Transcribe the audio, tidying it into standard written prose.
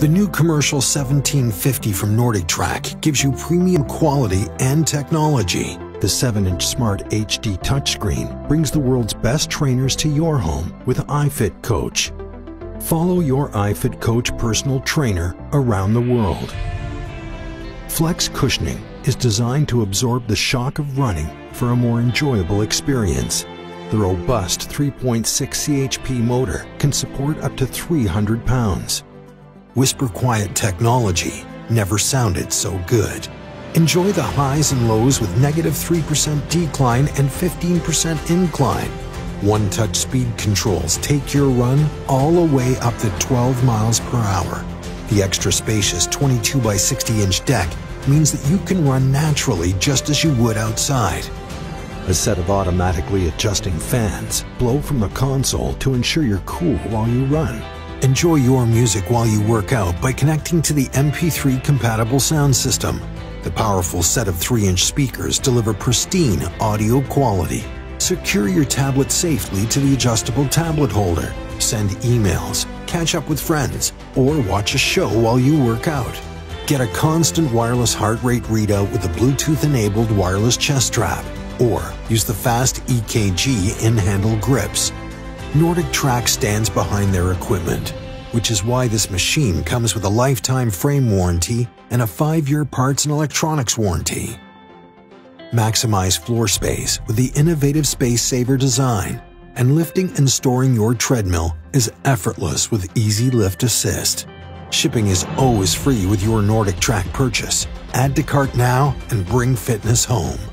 The new Commercial 1750 from NordicTrack gives you premium quality and technology. The 7-inch Smart HD touchscreen brings the world's best trainers to your home with iFit Coach. Follow your iFit Coach personal trainer around the world. Flex cushioning is designed to absorb the shock of running for a more enjoyable experience. The robust 3.6 CHP motor can support up to 300 pounds. Whisper Quiet technology never sounded so good. Enjoy the highs and lows with -3% decline and 15% incline. One-touch speed controls take your run all the way up to 12 miles per hour. The extra spacious 22 by 60 inch deck means that you can run naturally just as you would outside. A set of automatically adjusting fans blow from the console to ensure you're cool while you run. Enjoy your music while you work out by connecting to the MP3 compatible sound system. The powerful set of 3-inch speakers deliver pristine audio quality. Secure your tablet safely to the adjustable tablet holder. Send emails, catch up with friends, or watch a show while you work out. Get a constant wireless heart rate readout with a Bluetooth-enabled wireless chest strap, or use the fast EKG in-handle grips. NordicTrack stands behind their equipment, which is why this machine comes with a lifetime frame warranty and a 5-year parts and electronics warranty. Maximize floor space with the innovative Space Saver design, and lifting and storing your treadmill is effortless with Easy Lift Assist. Shipping is always free with your NordicTrack purchase. Add to cart now and bring fitness home.